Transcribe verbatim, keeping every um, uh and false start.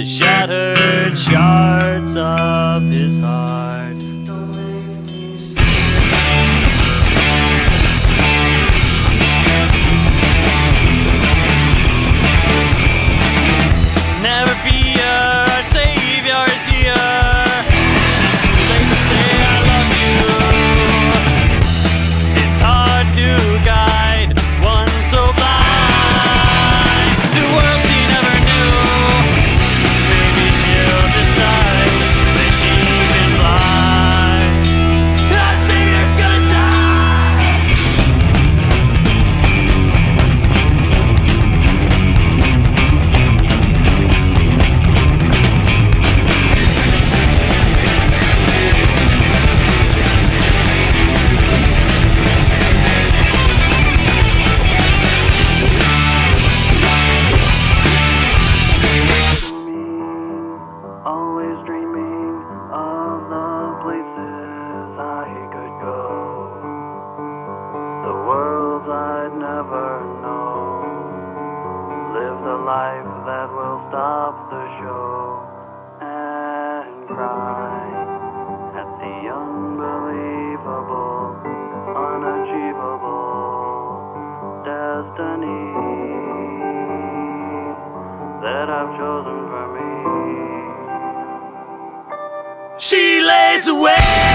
the shattered shards of his heart. Never fear, our Savior is here. She's too late to say I love you. It's hard to guide one so blind to worlds he never knew. Maybe she'll decide that she can fly. I think you're gonna die. Always dreaming of the places I could go, the worlds I'd never know, live the life that will stop the show, and cry at the unbelievable, unachievable destiny that I've chosen for me. She lays away.